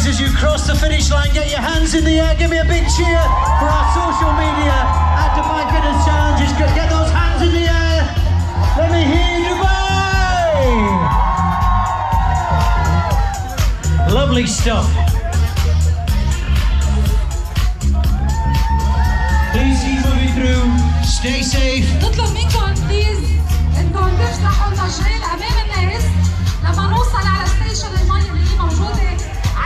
Please, as you cross the finish line, get your hands in the air. Give me a big cheer for our social media at Dubai Fitness Challenges. Get those hands in the air. Let me hear you, Dubai. Lovely stuff. Please keep moving through. Stay safe. نطلب منكم بليز انكم تفتحوا المجال امام الناس لما نوصل على